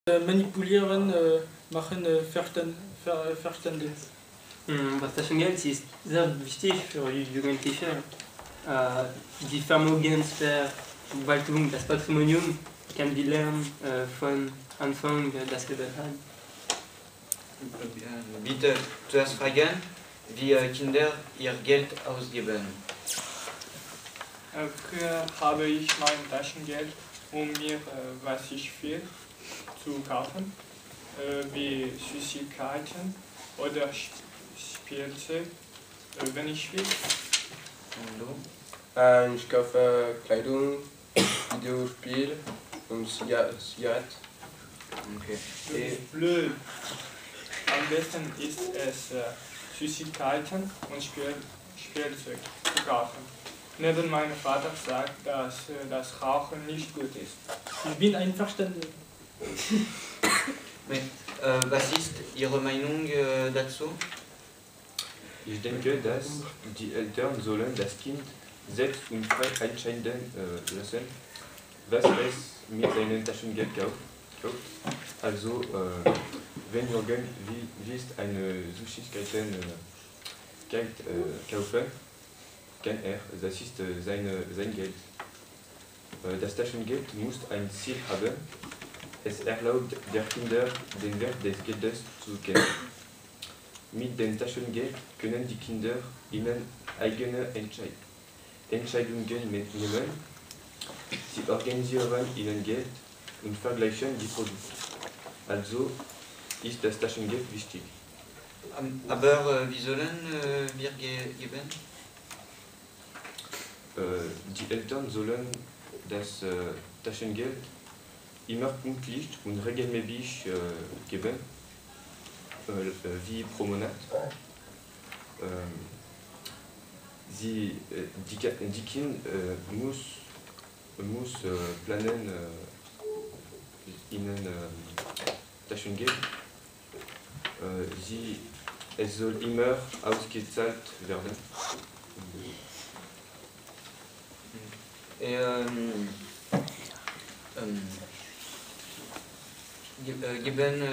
Manipulieren machen verstanden. Das Taschengeld ist sehr wichtig für Jugendliche. Die Vermögensverwaltung, das Patrimonium, kann die lernen von Anfang des Lebens an. Bitte zuerst fragen, wie Kinder ihr Geld ausgeben. Früher habe ich mein Taschengeld, um mir, was ich will, zu kaufen, wie Süßigkeiten oder Spielzeug, wenn ich will. Und du? Ich kaufe Kleidung, Videospiel und Zigaretten. Okay. Blöd. Am besten ist es, Süßigkeiten und Spielzeug zu kaufen. Neben meinem Vater sagt, dass das Rauchen nicht gut ist. Ich bin einverstanden. Was ist Ihre Meinung dazu? Ich denke, dass die Eltern sollen das Kind selbst und frei entscheiden lassen, was es mit seinem Taschengeld kauft. Also, wenn Jürgen willst eine Süßigkeiten kaufen, kann das ist sein Geld. Das Taschengeld muss ein Ziel haben. Es erlaubt der Kinder, den Wert des Geldes zu kennen. Mit dem Taschengeld können die Kinder ihnen eigene Entscheidungen nehmen. Sie organisieren ihr Geld und vergleichen die Produkte. Also ist das Taschengeld wichtig. Aber wie sollen wir geben? Die Eltern sollen das Taschengeld immer pünktlich und regelmäßig geben, wie pro Monat. Die Kind muss planen ihnen Taschengeld. Es soll immer ausgezahlt werden. Geben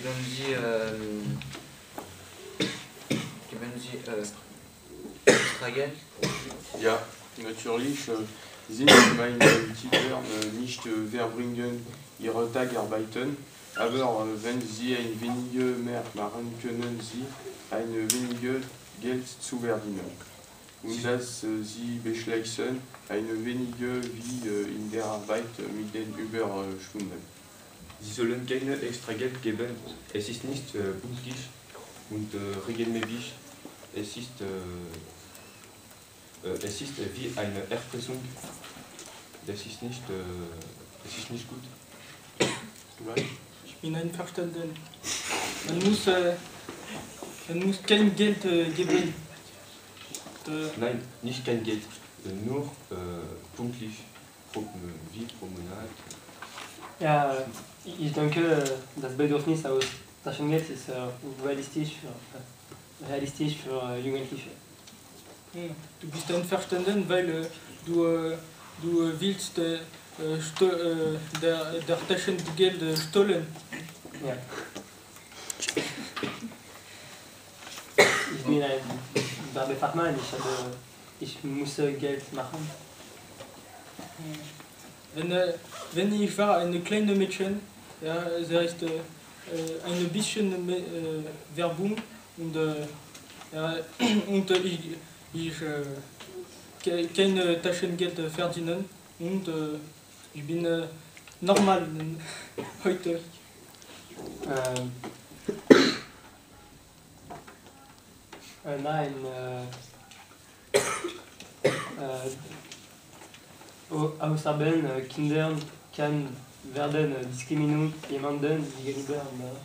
Sie extra Geld? Ja, natürlich sind meine Eltern nicht verbringen ihre Tagarbeiten, aber wenn sie ein wenig mehr machen, können sie ein wenig Geld zu verdienen. Und dass sie beschließen, ein wenig wie in der Arbeit mit den Überstunden. Sie sollen keine extra Geld geben. Es ist nicht pünktlich und regelmäßig. Es ist wie eine Erpressung. Das ist nicht gut. Ich bin einverstanden. Man muss kein Geld geben. Nein, nicht kein Geld. Nur pünktlich, wie pro Monat. Ja, ich denke, das Bedürfnis aus Taschengeld ist realistisch für Jugendliche. Du bist einverstanden, weil du willst der Taschengeld stehlen. Ja. Ich bin ein Werbefachmann, ich muss Geld machen. Wenn ich war ein kleines Mädchen, ja, da ist ein bisschen Werbung und ich kein Taschengeld verdienen und ich bin normal heute. Nein, außerdem Kinder kann werden diskriminiert jemanden gegenüber.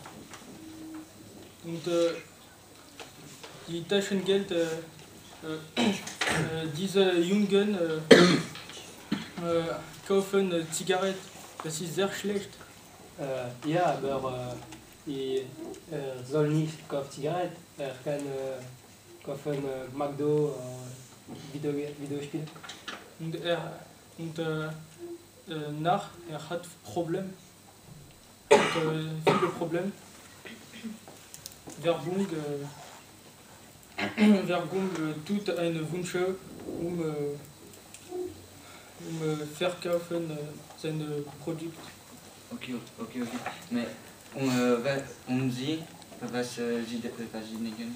Und die Taschengeld, diese Jungen kaufen Zigaretten, das ist sehr schlecht. Ja, aber soll nicht kaufen Zigaretten, kann kaufen McDo, Videospiele. Und er hat Problem. viele Probleme. Werbung tut eine Wünsche, verkaufen seine Produkte. Okay. Mais Sie, was Sie denken?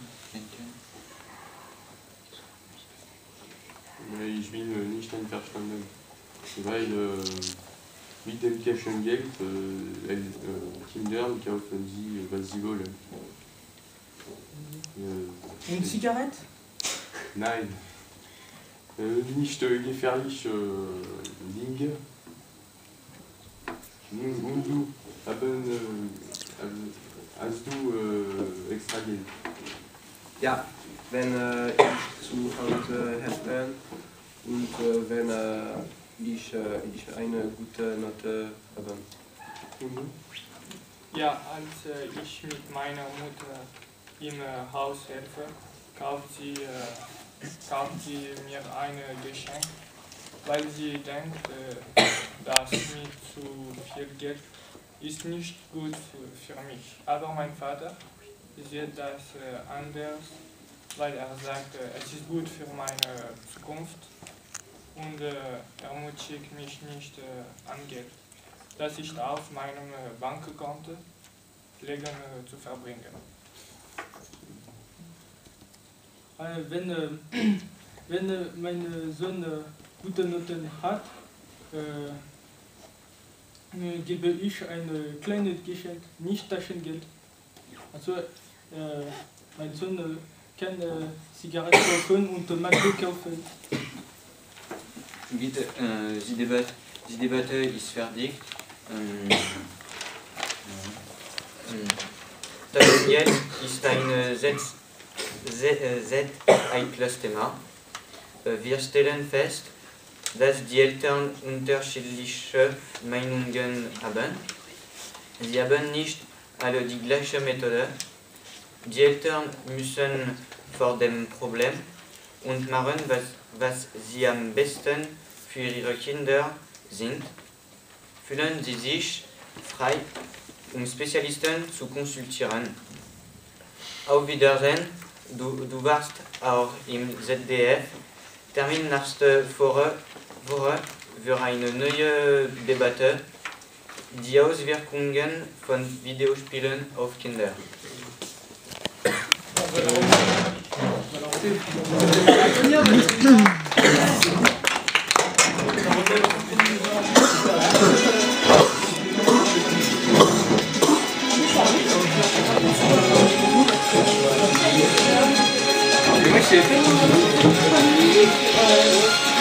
Ich bin nicht einverstanden, weil mit dem Taschengeld Kindern kaufen sie, was sie wollen. Und Zigarette? Nein, nicht gefährlich Dinge. Und du, hast du extra Geld? Ja, wenn ich zu Hause helfe und wenn ich eine gute Note habe. Ja, als ich mit meiner Mutter im Haus helfe, kauft sie mir ein Geschenk, weil sie denkt, dass mit zu viel Geld ist nicht gut für mich. Aber mein Vater sieht das anders, weil er sagt, es ist gut für meine Zukunft und ermutigt mich nicht an Geld, das ich auf meinem Bankkonto legen zu verbringen. Wenn mein Sohn gute Noten hat, gebe ich ein kleines Geschenk, nicht Taschengeld. Also mein Sohn kann Zigaretten kaufen und Mango kaufen. Bitte, die Debatte ist fertig. Taschengeld ist ein sehr heikles Thema. Wir stellen fest, dass die Eltern unterschiedliche Meinungen haben. Sie haben nicht alle die gleiche Methode. Die Eltern müssen vor dem Problem und machen, was sie am besten für ihre Kinder sind. Fühlen Sie sich frei, Spezialisten zu konsultieren. Auf Wiedersehen, du warst auch im ZDF. Termin nächste Woche für eine neue Debatte, die Auswirkungen von Videospielen auf Kinder. Moi,